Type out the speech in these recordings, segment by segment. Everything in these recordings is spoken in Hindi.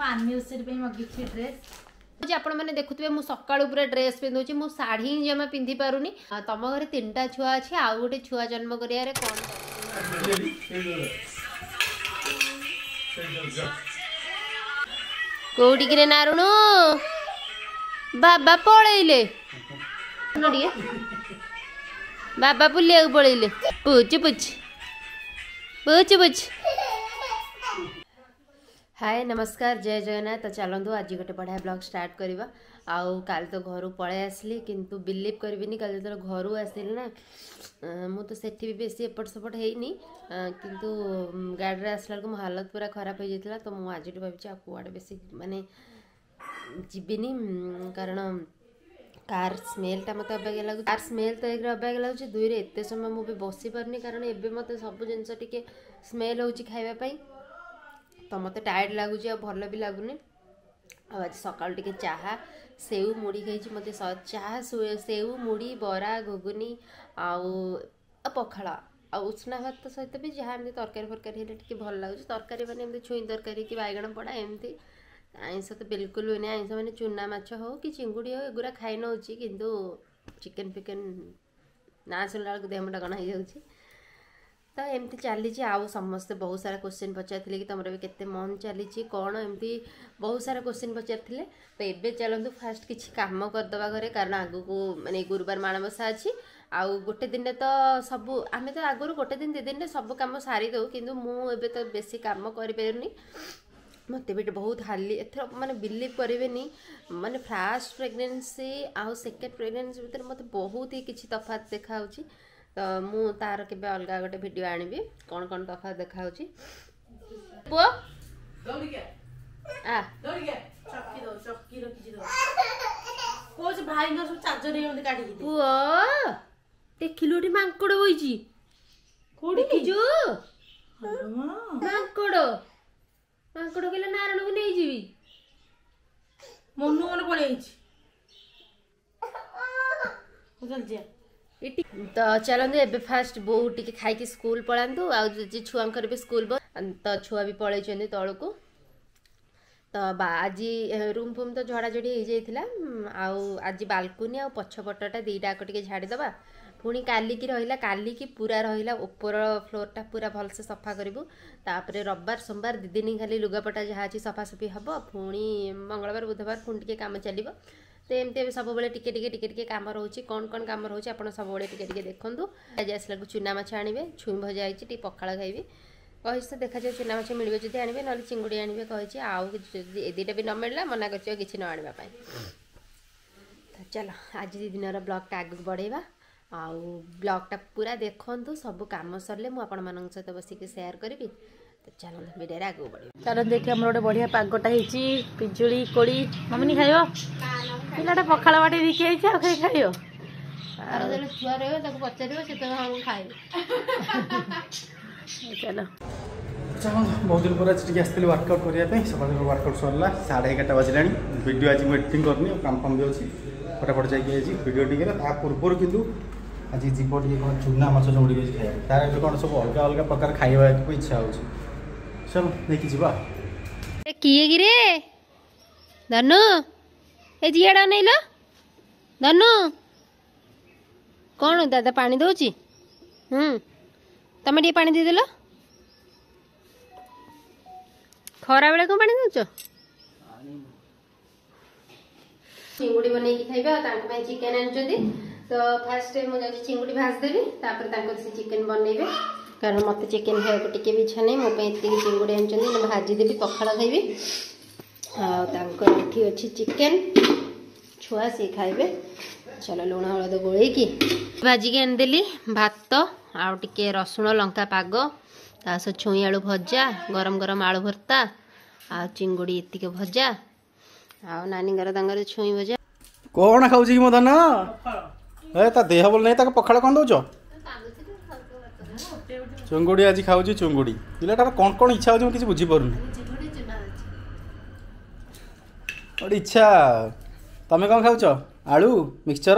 एनिवर्सरी पे मगिछि ड्रेस आपण मैंने देखुवे मु सकाळू पूरा ड्रेस पिंधुची मु साड़ी ही जमा पिंधि पारुनी तम घरे 3टा छुआ अछि आ गोटे छुआ जन्म करिया रे कोन कोडी किरे नारुणु बाबा पळैले नडिए बाबा पुलिया पळैले पुच पुच पुच पुच। हाय नमस्कार जय जगन्नाथ। तो चलतु आज गोटे बढ़िया ब्लॉग स्टार्ट करवा आउ काल तो घर पलि आसली किंतु बिलीव करबिनी काल जो घर आसली ना मु तो सेठी भी बेसी एपट सेपट हैनी किंतु गाड़ी आसला मो हालत पूरा खराब हो जाता तो मुझे आज भावी कुआड़े बेसी माने जीविनी कारण कार स्मेलटा मत अबाग्या लगुच कार स्मेल तो एक अबाग्या लगुच दुई एत समय मुझे बसी पारनी कारण एवं मत सब जिनस टिके स्मेल हो खावाई तो मत टायर्ड लगुच भल भी लगुनि। आज सकाल टिके चाहा सेऊ मुड़ी खाई मत चाहा सेऊ मुड़ी बरा घुगुनी आउ पखाड़ आ उष्णा भात सहित भी जहाँ एमती तरकारी फरकारी टे भल लगुच तरकारी मैंने छुई तरकारी कि बैगण पड़ा एमती आइंस तो बिल्कुल भी नहीं आइंस मैंने चुना माछ हो कि चिंगुड़ी हो एगुरा खाई नौ किंतु चिकेन फिकेन ना शुणला बेलू देह मुंडा कण हो जाऊँगी तो एमती चली आउ समस्ते बहुत सारा क्वेश्चन पचार कि तुम भी केते मन चली कौन एमती बहुत सारा क्वेश्चन पचार तो ये चलतु फास्ट किसी कम करदे घरे कारण आगु को माने गुरुवार माणबसा अच्छी आउ गोटे दिन तो सब आम तो आगुरी गोटे दिन 2 दिन सब कम सारी दो कि मुझे तो बेसी कम करें मत भी बहुत हाली एथर माने बिलीव करेनि माने फर्स्ट प्रेगनेंसी आउ सेकेंड प्रेगनेंसी भीतर मत बहुत ही किसी तफात देखा तो मु तार के अलग गोटे वीडियो आनिबी कौन कौन तफात देखा पुओ आ चक्की दो चक्की रखी दो कोच भाई न सब चार्जर हे काटी दे पुओ देखिलुटी मांकड़ होईची कोडी किजो मांकड़ मांकड़ केले नारायण को नहीं जीवी मनु मन पड़े चल जा तो चलते एबे फास्ट बो टिके खाई स्कूल पलांतु आ छुआंकर भी स्कूल तो छुआ भी पलैछन्ति तल को तो आज रूम फूम तो झड़ाझड़ी हो जाइथिला आज बालकुनी आ पछपटटा दीटा टिके झाड़ीदबा पुणी काली की रहिला काली की पूरा रहिला ऊपर फ्लोरटा पूरा भल से सफा करूँ तापर रविवार सोमवार 2 दिन खाली लुगापटा जहाँ अच्छी सफासफी हम पुणी मंगलवार बुधवार पुणी टिके काम चलो तो एमती सब बेले टिके टिके टिके टिके काम रोचे कौन कौन काम रोचे आप सब बेले टिके टिके देखूँ आज आसला चुना माछ आने छुई भजा होती पखाड़ खाइबी कही तो देखा जाए चुना माछ मिले जब आने ना चिंगुड़ी आने कही आउ 2टा भी न मिलला मना कर किसी न आने तो चलो आज 2 दिन ब्लॉगटा आगे बढ़ेगा आउ ब्लॉगटा पूरा देखु सब कम सरले मुझे सहित बसिक सेयार करी तो चलो वीडियो आगे बढ़ चलो देखिए गोटे बढ़िया पागटा होती पिजुली कोड़ी मम्मी खाइब पिलाटा पखाड़ बाटे देखिए खाइब छुआ रही पचार खाए चलो बहुत दिन पर आज आसती वर्कआउट करने सकाल वर्कआउट सरला 11:30 बजला वीडियो आज मुझे एडिटिंग करनी काम फाम भी अच्छी फटाफट जाइए वीडियो टी पूर्व कितु आज जीव टे कौन चुना माछ चौड़ी खाया तार कौन सब अलग अलग प्रकार खाइबा इच्छा हो चलो देखी जीवा किए कि रे धनु ए झीड़ा नहीं लो धनु कौन दादा पानी दौची तमें टे पानी देदेल खरा बेले कौन पानी दौच चिंगुड़ी बन खाइबा चिकेन आनी तो फास्ट मुझे चिंगुड़ी भाजदेवी से चिकेन बनइबे कारण मत चिकेन खाया टी भी इच्छा नहीं मोपाई चिंगुड़ी आनी भाजीदेवी पखाड़ खाइबी आठी अच्छी चिकेन छुआ सी खाइबे चलो लुण हलद गोलैकी भाजिक आनीदेली भात आउ टिके रसुण लंका पाग तास छुई आलू भजा गरम गरम आलू भर्ता आ चिंगुड़ी एतिक भजा आ नानी घर छुई भजा कौन खाऊ कि मो धन ए ता देह बोल नहीं पखाड़ कौन दौच चुंगुड़ी आज खाऊ चुंगुड़ी पिलाटार कौन कौन इच्छा हो किसी बुझीपारूनी गोटे इच्छा तमें कौन खाऊच आलू मिक्सचर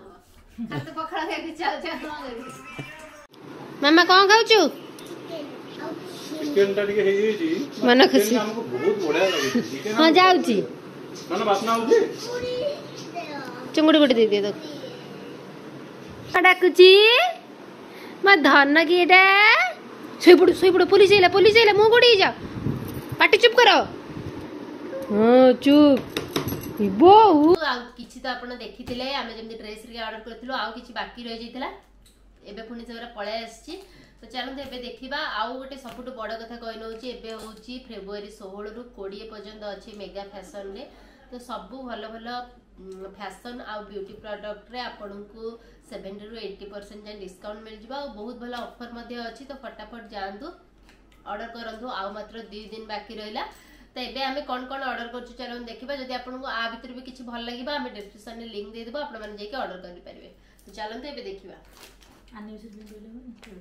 मामा कौन खाऊ चिकन टा ଟିକେ ହେଇଯାଇଛି मन खुशी हमको बहुत बढ़िया लागे चिकन हाँ जाऊँगी मन बासना होउछे चुंगुड़ी गोटे दे दिए तो डाकुची मैं धन की एटा सोई पड़ पुलिस आइला मुंह गोड़ी जा पाटी चुप करो हाँ चुप बहु किछि तो आपण देखिथिले आमे जेमि ड्रेस रे ऑर्डर करथिलो आउ किछि बाकी रहि जैतिला एबे पुनी सेरा पळे आछि तो चलते एबे देखिबा आउ गोटे सबुठु बड़ कथा कहि नउछि एबे होछि फेब्रुआरी 16 रु 20 पर्यंत अछि मेगा फैशन रे तो सबु भलो भलो फैशन आउ ब्यूटी प्रोडक्ट रे आपनकु 70 रु 80% जे डिस्काउंट मिल जिबा और बहुत भलो ऑफर मध्ये अछि तो फटाफट जांतु ऑर्डर करंतु आउ मात्र 2 दिन बाकी रहिला तो एबे हमें कौन कौन ऑर्डर करछु चलो देखिबा जदि आपनको आ भीतर भी किछि भल लागिबा हमें डिस्क्रिप्शन में लिंक दे देबो आपण माने जेके ऑर्डर करि परिबे तो चलंते एबे देखिबा आने से बोले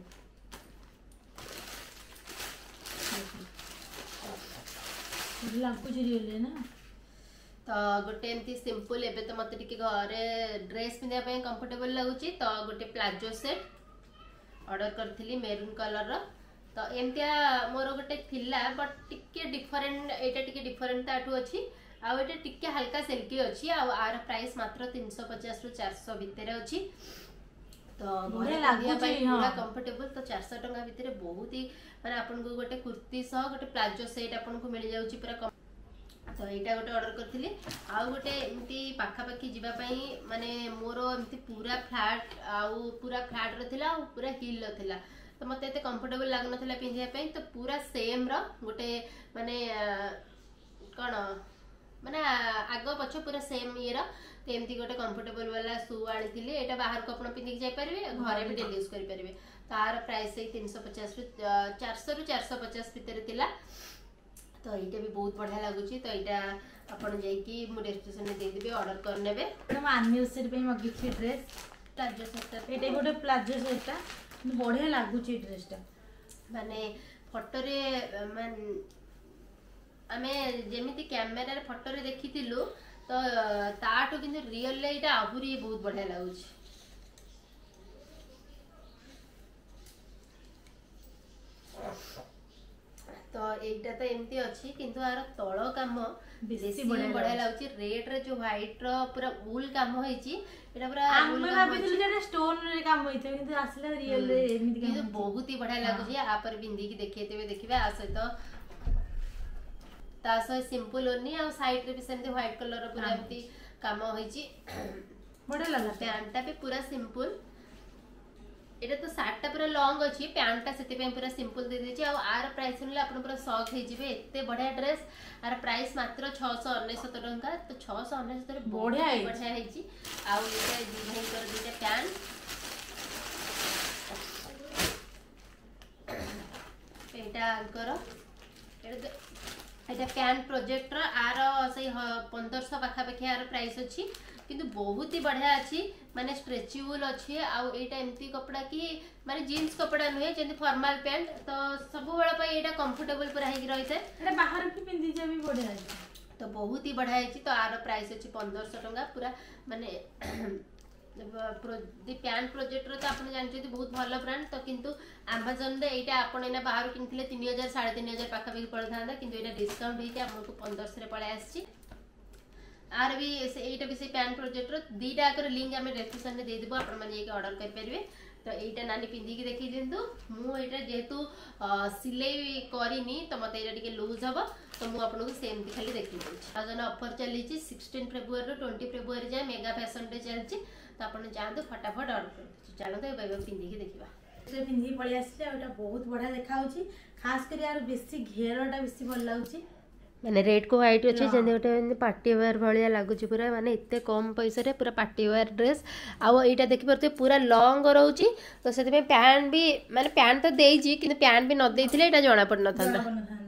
लागु जरिले ना तो गोटे एमती सिंपल एबे तो मते टिके घरे ड्रेस पिंदिया पे कंफर्टेबल लागुची तो गोटे प्लाजो सेट ऑर्डर करथिली मेरून कलर रो तो एमतिया मोर गोटे थिला बट टिके डिफरेंट एटा टिके डिफरेंट ताठू अछि आ एटा टिके हल्का सिल्की अछि आ आर प्राइस मात्र 350 रु 400 भितर अछि तो घरे लागिया पई पूरा कंफर्टेबल तो 400 टंका भितर बहुत ही माने आपन को गोटे कुर्ती सह गोटे प्लाजो सेट आपन को मिल जाउची पूरा तो एटा गोटे ऑर्डर करथिली आ गोटे एमती पाखा पाखी जिबा पई माने मोर एमती पूरा फ्लैट रो थिला आ पूरा हिल रो थिला तो मत एते कंफर्टेबल लागन थिला पिंधिया पई तो पूरा सेम रो गोटे माने कोन माने आगो पछ पूरा सेम ये रो तो एमती गोटे कंफर्टेबल वाला शू आनिथिली एटा बाहर को अपन पिंधि जाय परिबे घरे भी डेली यूज करि परिबे तार प्राइस 350 रु 400 रु 450 भितर थिला तो एटा भी बहुत बढ़िया लागुची तो एटा अपन जाई कि मो डिस्क्रिप्शन में दे देबे ऑर्डर कर नेबे हम एनिवर्सरी पे मगी छी ड्रेस प्लाजो सेट एटा गोटे प्लाजो सेट बढ़िया लागुची ड्रेसटा माने फोटो रे आमे जेमिति कैमरा रे फोटो रे देखितिलु तो ताटो किंतु रियल ले एटा आहुरी बहुत बढ़िया लागुची तो एटा तो एमती अछि किंतु आर तळ काम बेसी बढ़िया लागुची रेड रे जो व्हाइट रो पूरा वूल काम होईची एटा पूरा हम भाबिथिलु जे स्टोन रे काम होईथे किंतु आसले रियल रे एमती किंतु बहुत ही बढ़िया लागुची आ पर बिंदी की देखिएतेबे देखिबे आ सहित ता सहित सिंपल ओनी आ साइड रे भी सेमते व्हाइट कलर रो पूरा एमती काम होईची बढ़िया लागला पैंटटा भी पूरा सिंपल एटा तो सार्ट टा पूरा लॉन्ग अछि पैंट टा सेते पे पूरा सिंपल दे देछि आ आर प्राइस सुनले आपन पूरा शॉक हे जिवे एते बढ़िया ड्रेस आर प्राइस मात्र 699 टंका तो 699 रे बढ़िया हे छि आ एटा दी भाई कर दिते पैंट एटा करो एटा पैंट प्रोजेक्ट रो आर सही 1500 पाखा पाखी आर प्राइस अछि किंतु बहुत ही बढ़िया अछि माने स्ट्रेचेबल अछि आ एटा एमती कपड़ा की माने जीन्स कपड़ा नुहे जेंति फॉर्मल पैंट तो सब बेला पई एटा कंफर्टेबल पूरा हेकि रहिते एटा बाहर भी पिंदी जे भी बढ़िया अछि तो बहुत ही बढ़िया अछि तो आर प्राइस अछि 1500 टंका पूरा माने दी पैंट प्रोजेक्ट रो तो आपन जानते बहुत भलो ब्रांड तो किंतु Amazon रे एटा आपन एना बाहर किनथिले 3000 3500 पाखा पाखी पड़थांदा किंतु एटा डिस्काउंट हेकि आपनको 1500 रे पळे आछि आर भी एटा भी से पैंट प्रोजेक्ट रो दीटा आकर लिंक हमें डिस्क्रिप्शन में दे देबो आपन माने के ऑर्डर कर परिबे तो एटा नानी पिंदी की देखि दिंतु मु एटा जेतु सिलाई करिनी तो मते एटा टिके लूज हबो तो मु आपन को सेम ती खाली देखि दै छी आजन ऑफर चली छी 16 फेब्रुआरी रो 20 फेब्रुआरी जाय मेगा फैशन डे चल छी तो आपन जांतु फटाफट ऑर्डर कर चलो तो बाय पिंदी की देखिबा से पिंदी पळी आसले एटा बहुत बढ़िया देखा होची खास करी यार बेसी घेरटा बेसी भल लागुची माने रेड को व्हाइट अच्छे जेने गोटे पार्टी वेयर भाया लगुच पूरा माने इतने कम पैसा रे पूरा पार्टी वेयर ड्रेस आउ एटा देखि परते पूरा लॉन्ग रहउची तो सेते में पैंट भी माने पैंट तो देइची किंतु पैंट भी न देइथिले एटा जणा पड़ न थांदा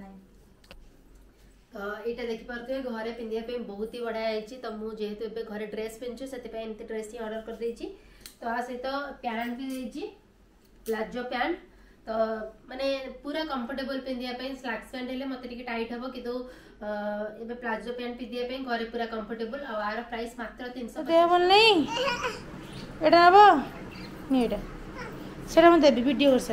तो एटा देखि परते घरे पिंदिया पे बहुत ही बढ़िया आइची तो मु जेहेतु एबे घरे ड्रेस पिनछु सेते पे एमती ड्रेस ही ऑर्डर कर देइची तो आ से तो पैंट भी देइची प्लाजो पैंट तो माने पूरा कंफर्टेबल पिंदिया पे स्लैक्स पैंट हेले मते टिके टाइट हबो किदो एबे प्लाजो पैंट पिंदिया पे घरे पूरा कंफर्टेबल आ आर प्राइस मात्र 300 दे बोल नहीं एटा हबो नी एटा सेटा म देबी वीडियो कर सारे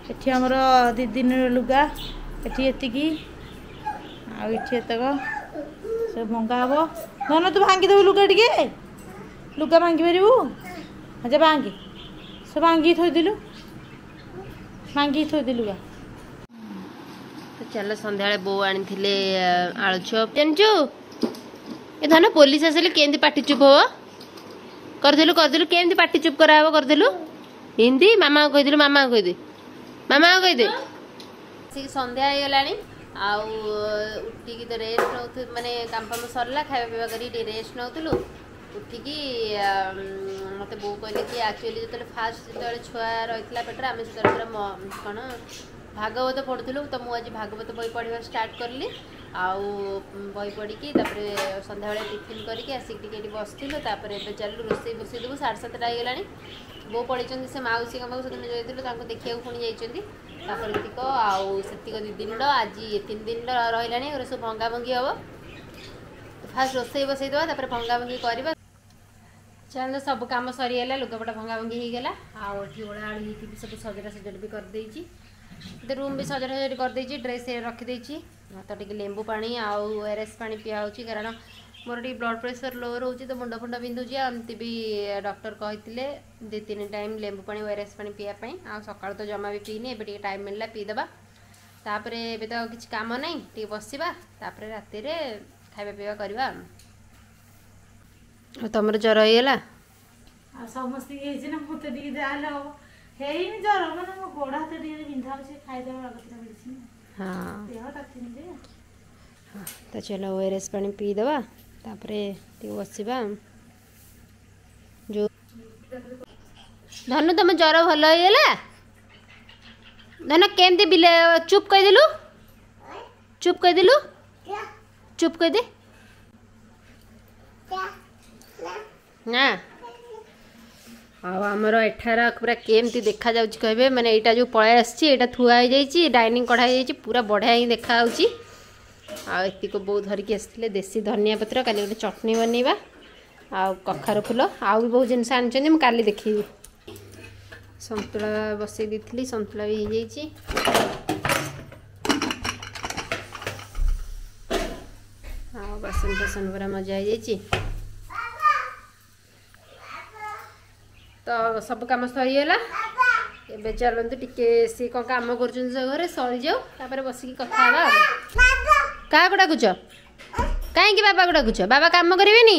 एठी हमर 2 दिन लुगा एठी एतिकी आ एठी एतक सब भंगा हबो धन तू भांगी देबू लुगा टिके लुगा भांगी पारिबू अच्छा भांगी सब भांगी थोई दिलु भांगी थोई दिलु लुगा तो चलो संध्या बो आनी थिले आलू चप जानचु ए धन पुलिस आसले केंदी पाटी चुप हो करदिलु केंदी पाटी चुप कराबो करदिलु हिंदी मामा को कहिदिलु मामा को कहि दे से संध्या हो गलानी आउ उठिकी तो रेस्ट नौ माने काम फाम सरला खाଇବା पिवा करी रेस्ट नौतलु उठिकी मते बो कहले कि एक्चुअली जतले फास्ट जतले छुआ रहितला पेटर आमे जतले कोन भागवत पढ़ुलु तो मुझे आज भागवत बही पढ़ा स्टार्ट करली आउ बही पढ़ी तापर संध्या बेले टिफिन करके आसिक बसलु तापर एबे चलु रोसे बसई देबू 7:30 हो बो पढ़ी से मौसी कम से देखा देखा पुणी जापर एतिक आउ सेतिक 2 दिन आज 3 दिन रहा सब भंगा भंगी हम फास्ट रोसे बसई देवा तापर भंगा भंगी करवा चल सब कम सरीगला लुगापटा भंगा भंगी होगला आठी ओला आड़ी सब सजड़ा सजड़ भी करदे रूम भी सजड़ा सजड़ी करदे ड्रेस रखीदे तो टे लेंबू पानी आउ ओआरएस पानी पिया हो कारण मोर टी ब्लड प्रेशर लो रोचे तो मुंड फुंड बिंधुची आमती भी डॉक्टर कहते 2-3 टाइम लेंबू पानी ओआरएस पानी पीवाई आ सकाल तो जमा भी पीनी एबे टाइम मिलला पीदेबा तापर एबे तो किसी काम नहीं टी बसवा तापर राति रे खाଇବା पीवा करवा तुम ज्वर होगा समस्त ना मत हेनी ज्वर मैंने मो गोड़ हाथ बिंधा खाईदे मेडिसिन हाँ देह ताती तो चलो ओआरएस पानी पीदेवा तापर बसवा जो धनु तुम ज्वर भल होगा धन केमती बिले चुप कहीदेलु चुप कहीदेलु चुप कहीदे ना आमर एठार पूरा केमती देखा जाउची कहबे माने एटा जो पळाय आछि एटा थुआ हो जाइछि डाइनिंग कढ़ा हो जाइछि पूरा बढ़िया ही देखा होछि आ एतिको बहु धरिकी आसथिले देसी धनिया पत्र काली गोटे चटनी बनैबा आ कखार फूल आ भी बहुत जिनस आनिछन्ती मु काली देखिबी संतुला बसई देथिली संतुला भी हो जाइछि आ बासन बासन पूरा मजा हो जाइछि तो सब कम सरीगला एबे चलते टिके सी कौन कम कर घरे सरी जाऊ तापर बसिकी कथा क्या को डाकुच कहीं बाबा को डाकुच बाबा काम करें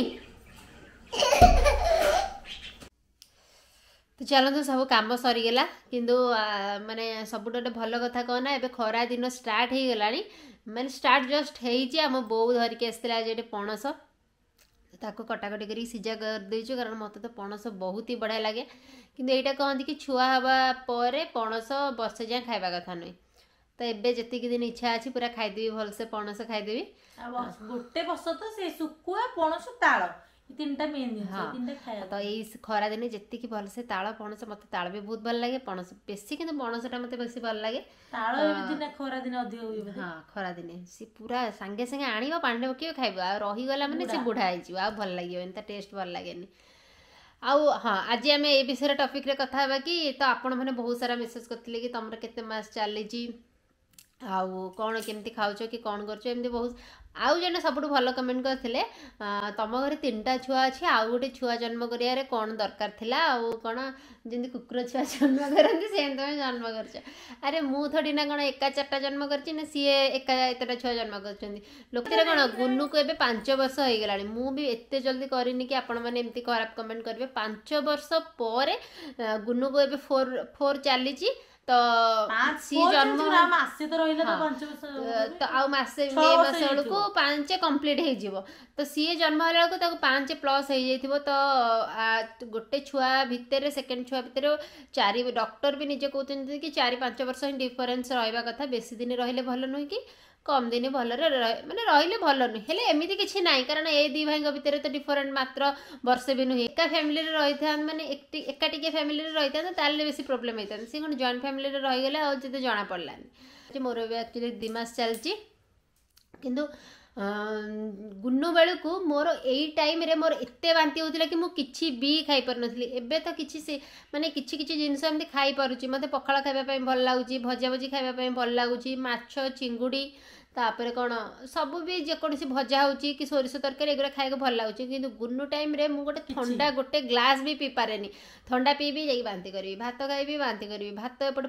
तो चलते सब कम सरीगला किंतु माने सब भल कथा कहना एबे खरा दिन स्टार्ट हो गला माने स्टार्ट जस्ट हो बो धरिकी आसला आज पणस ताको कटाकटी करी सिजा कर देइछु कारण मते तो पणस बहुत ही बढ़िया लगे किंतु एटा कहंती कि छुआ हवा परे पणस वर्षे जाए खाइबा कथा नहीं तो एबे जति दिन इच्छा अछि पूरा खाइदेबी भल से पणस खाइदेबी गोटे बस तो से सुकुआ पणस ताଳ तीनटा मेन तीनटा खाया तो एई खरा दिन जति कि भल से ताଳ पणस मते ताळ भी बहुत भल लागे पणस बेसी किंतु पणसटा मते बेसी भल लागे ताळ दिन खरा दिन अधिक होई हां खरा दिन सी पूरा संगे संगे आनिबो पांडे पकियो खाइबो आ रही गला माने से बुढा आइछि आ भल लागियो एंता टेस्ट भल लागेनी आउ हाँ आज आम ए विषय टॉपिक रे कथा हेबा कि तो आपण माने बहुत सारा मेसेज करथिले कि तमरा केते मास चलीछि आउ कौन केमती खाऊच कि कौन कर एमती बहुत आउ जने सबुठ भल कमेंट करथिले तम घर 3टा छुआ अच्छी आउ गोटे छुआ जन्म करिया रे कौन दरकार थिला आउ कौन जमी कुकुर छुआ जन्म करती से तुम जन्म कर अरे मु थोड़ी ना कौन एका 4टा जन्म करछि ना सी एका एतटा छुआ जन्म कर लोक कौन गुन्नू को एबे 5 वर्ष हो गला मु भी एते जल्दी करनी कि आपण मैंने एमती खराब कमेंट करेंगे 5 वर्ष पर गुन्नू को एबे 4 चली तो सी जन्म मासे तो रहिला तो 5 वर्ष तो आ मासे मे मास को 5 कंप्लीट हो जिवो तो सी जन्म होला को ताको 5 प्लस हो जाइथिबो तो गोटे छुआ भितर सेकंड छुआ भितर 4 डॉक्टर भी निजे कहते कि 4-5 वर्ष डिफरेंस रहिबा कथा बेसी दिन रहिले भल नुह कि कम दिन भल माने रहिले भल नुह हेले एमिति किछि नाही कारण ए दी भाई भितर तो डिफरेंट मात्र वर्षे भी नुह एका फैमिली रे रहि था माने एका टिके फैमिली रे रहि था ताले बेसी प्रॉब्लम होइता से कोन जॉइंट फैमिली रे रहि गेले आ जते जाना पड़लानी मोर भी एक्चुअली 2 मास चलची किंतु गुन्नु बेलू मोर यही टाइम रे मोर एते बांती होता कि मुझे किसी भी खाई पार नी एबे तो किसी से माने किसी किसी जिनस एमती खाई पारुची मते पखाला खाइबा भल लगुच भजा भजी खाइबा भल लगुच माछ चिंगुड़ी तापर कौन सब भी जेकोसी भजा होची कि सोरिष तरकारी एगुरा खाइक भल लगुच कि गुन्नु टाइम रे मुझे ठंडा गोटे ग्लास भी पी पारे ठंडा पीबी जाई बांती करी भात खाइबी बांती करी भात एपटे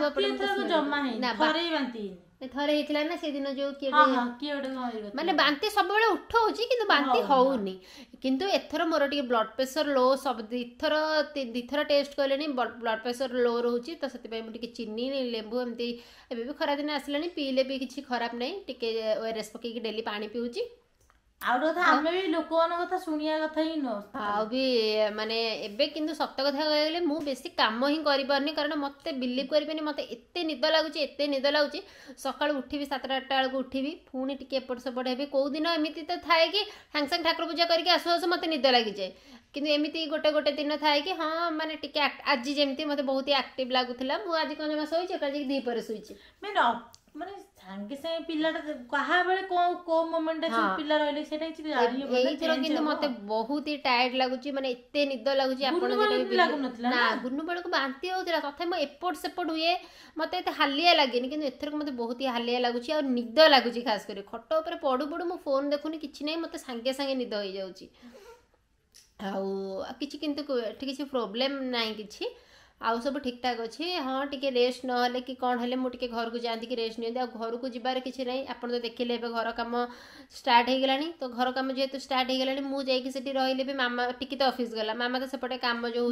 फुटा थरे होता ना से दिन जो किए माने बांती सब बेले उठाऊँगी कि बांती होनी किंतु एथर मोर टे ब्लड प्रेशर लो सब दिथर टेस्ट कले ब्लड प्रेशर लो रोचे तो से मुझे चीनी लेंबू एमती एबे भी खरा दिन आसला पीले भी किसी खराब नहीं टिके ओआरएस पकईकी डेली पानी पीऊँगी आमे भी लोक कथा शुणिया कथा ही आ भी माने एबे किंतु सत कथा कहले मु बेसी काम ही करि पारनी कारण मते बिलीव करिबेनी मते एते निद लागुची सकाळ उठिबी 7-8 बेलू उठिबी पुणी टिके एपट सेपट हेबी को दिन एमिति तो थाए कि सांग सांग ठाकुर पूजा करके आसु आसु मते निद लागि जाए किंतु एमिति गोटे गोटे दिन थाए कि हाँ माने टिके आज जेमती मते बहुत ही एक्टिव लागुथिला मु आज कोन जमा सोइछि काजी दी पर सोइछि माने सांगे सांगे पिलाटा कहा बेले को मोमेंट है पिला रहले सेटा କିଛି ଜାଣି हो एई थरो किंतु मते बहुत ही टायर्ड लागुची माने एते निद लागुची आपण जेटा भी लागु नथला ना गुन्नु बेल को बांती होतला तथे म एपट सेपट हुए मते एते हालिया लागेनी किंतु एथर मते बहुत ही हालिया लागुची और निद लागुची खास करे खट ऊपर पडु पडु मो फोन देखुनी किछि नै मते सांगे सांगे निद होई जाउची आ किछि किंतु एठी किछि प्रॉब्लम नाही किछि आउ सब ठीक ठाक अच्छे हाँ टिके रेस्ट नहले कि कौन हेले मुझे घर को जाती कि रेस्ट नहीं घर को जीवार किसी ना आपड़ तो देखिले घर कम स्टार्ट हो गला तो घर कम जेहेतु स्टार्ट हो गला मुझे रही भी मामा टिके तो ऑफिस गला मामा तो सेपटे काम जो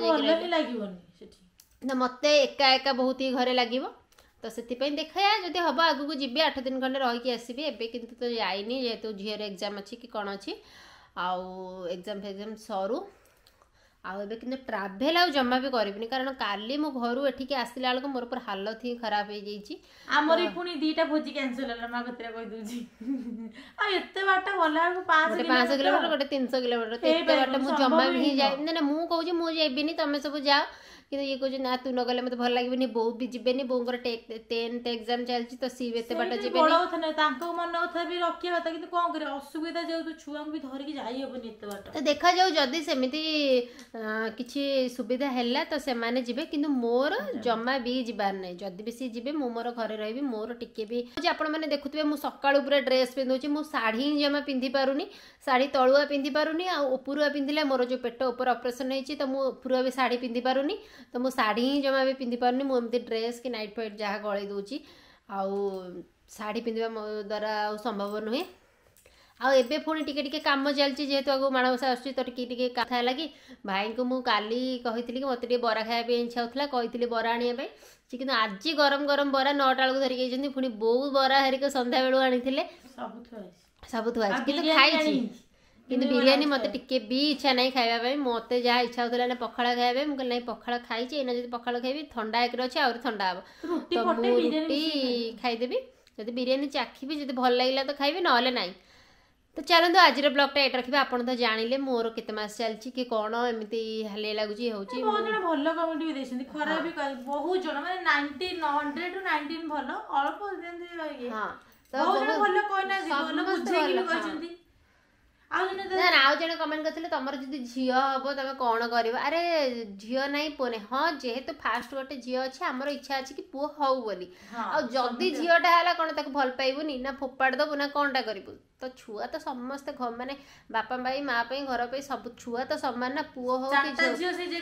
होपटे मत एका एका बहुत ही घरे लगे तो से देखा जब हम आगू को जी 8 दिन खंडे रही आसबि एबे किंतु तो जाइनी जेहेतु झीर एग्जाम अच्छी कि कौन अच्छी आउ एग्जाम सरू आबे कि ट्राभेल आ जमा भी करबिनी कारण काली मो घरु एठिके आसिला बेलको मोर पर हालत ही खराब हो जाइछि हमर पुनी दीटा भोजी कैंसिल होला मा कतरा कहि दूजी आ एते बाटा होला को 5 किलोमीटर गोटे 300 किलोमीटर एते बाटा मु जमा भी जाय ना मु कहू मु जेबिनी तमे सब जाओ कि ये कह ना तू न गले मत भल लगे बो भी जीवेनि बोर 10th एग्जाम चलती तो सी एत बाट जी मन कथा भी रखा था कि कौन कर असुविधा जो छुआ भी धरिकी जाइबनी एत बाट तो देखा जाऊ जदि सेमिति किछि सुविधा हैला तो से माने जिबे किंतु मोर जमा भी जिबार नै जदि भी सी जिबे मु मोर घरे रहिबी मोर टिके भी आपण माने देखुतबे मु सकाळु पूरा ड्रेस पिंदुची मु साड़ी जमा पिंधि पारुनी साड़ी तळुआ पिंधि पारुनी आ उपरुआ पिंधिले मोर जो पेट ऊपर ऑपरेशन हेची तो मु उपरुआ भी साड़ी पिंधि पारुनी तो मु साड़ी ही जमा भी पिंधि पारुनी मु एमती ड्रेस कि नाइट फाइट जहाँ गलई दूची आउ साड़ी पिंधिबा मो द्वारा संभव नुहे आउ एबे पुणी टिके टिके काम चलची जेहेतु आगु माणवसा आसुची तो टिके टिके कथा है कि भाई को मु काली कहितली कि मते बरा खाया पे इच्छा होतला कहितली बरा आनिया पे किंतु आज गरम गरम बरा 9टा बेलू धरिक आइछन्ती पुणी बहुत बरा हरिक संध्या बेलू आनिथिले सब थुआ किंतु खाइछि किंतु बिरयानी मत टिके भी इच्छा नहीं खाइबा मत जहाँ इच्छा होता ना पखाड़ा खाइबा मुझे नहीं पखाड़ा खाई एना जब पखाड़ा खाइबी ठंडा एक अच्छे आउरी ठंडा हम तो मु रुटी खाईदेवी जब बिरयानी चाखी जब भल लगे तो खाइबी ना नहीं तो चलते आज ब्लॉगटा ये रखा आपड़ तो जानिले मोर केते मास चलची कि कौन एमती हालिया लगुच होची बहुत जण भल कमेंट भी देछन्ती खराब भी बहुत जण माने 90 100 टू 19 भल अल्प देंदी हां तो बहुत जण भल कहना भल बुझेकी भी कहछन्ती आउ जन कमेंट करते तुम जब झी हम तुम कौन कर अरे झी ना पुओ ना हाँ जेहेतु फास्ट गोटे झी अच्छे आमर इच्छा अच्छी कि पुओ हौ बोली आदि झीटा है कौन तक भल पाइबुनि ना फोपाड़ दबु ना कौनटा करू तो छुआ तो समस्ते माने बापा भाई माँ घर पे सब छुआ तो सामान ना पुओ हो जन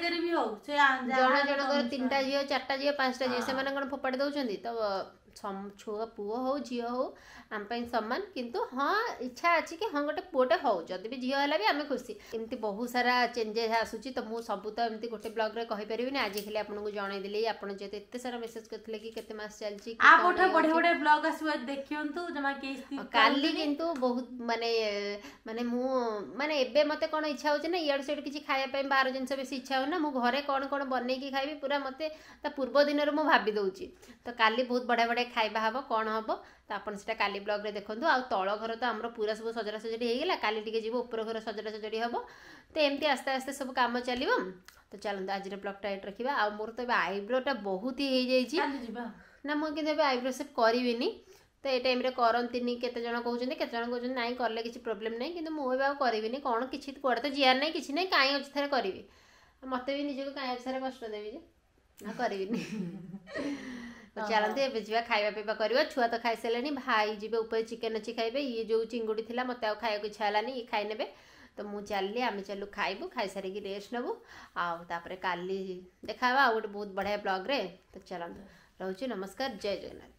जनकर 3टा झी 4टा झी 5टा झी से कौन फोपाड़ी दौरान तो छुआ पुओ हो झी हो आम सामान किंतु हाँ इच्छा अच्छी कि हाँ गोटे पुओटे हो जदि भी झी है भी आम खुशी एमती बहुत सारा चेंजेस आसूची तो मुझे सब तो एमती गोटे ब्लॉग रे कहि परिबिनी आज खाली आपको जनईदेली आप जेहेतु एत सारा मेसेज करते कि केते मास चलची बढ़िया ब्लॉग आसो देखियंतु जमा केस काली किंतु बहुत माने माने मु माने एबे मते कोन इच्छा होचे ना इयाड सेड किछि खाया पे बाहर जिंस बेसी इच्छा हो ना मु घरे कोन कोन बनै की खाइबी पूरा मते ता पूर्व दिन रे मु भाबी दउची तो काली बहुत बढ़िया बढ़िया खाइबा हबो कोन हबो तो आपन सेटा काली ब्लॉग रे देखंतु आ तळ घर तो हमर पूरा सब सजरा सजडी हे गेला काली टिके जीवो ऊपर घर सजरा सजडी हबो तो एमती आस्ते आस्ते सब काम चलिबो तो चलंतु आज रे ब्लॉग टाइट रखिबा आ मोर तो आईब्रो टा बहुत ही हे जाई छी ना मु कि आईब्रो सेप करिवेनी तो ये टाइम करती केते जन कहते केते जन कहते ना कले किसी प्रोब्लेम नहीं कि मुझे करी कौन किसी कौड़े तो जियार नहीं किसी नहीं कहीं अच्छे थे करी मत भी निजक कहीं अच्छे कष्ट देवी ना करी चलते ए जा खावा पीवा कर छुआ तो खाई सारे भाई जी ऊपर चिकेन अच्छी खाइबे ये जो चिंगुड़ी थी मत खाया इच्छा है ये खाई ने तो मुझे चलली आम चलू खाइबू खाई सारिकी रेस्ट नबू आउे काली देखा गोटे बहुत बढ़िया ब्लॉग रे तो चलते रोचे नमस्कार जय जगन्नाथ।